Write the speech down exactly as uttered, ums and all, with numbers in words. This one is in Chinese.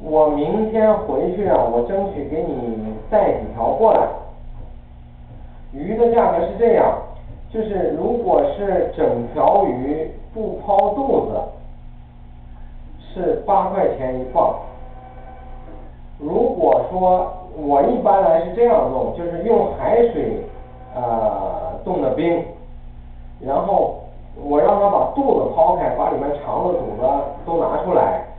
我明天回去啊，我争取给你带几条过来。鱼的价格是这样，就是如果是整条鱼不抛肚子，是八块钱一磅。如果说我一般来是这样弄，就是用海水呃冻的冰，然后我让它把肚子抛开，把里面肠子、肚子都拿出来，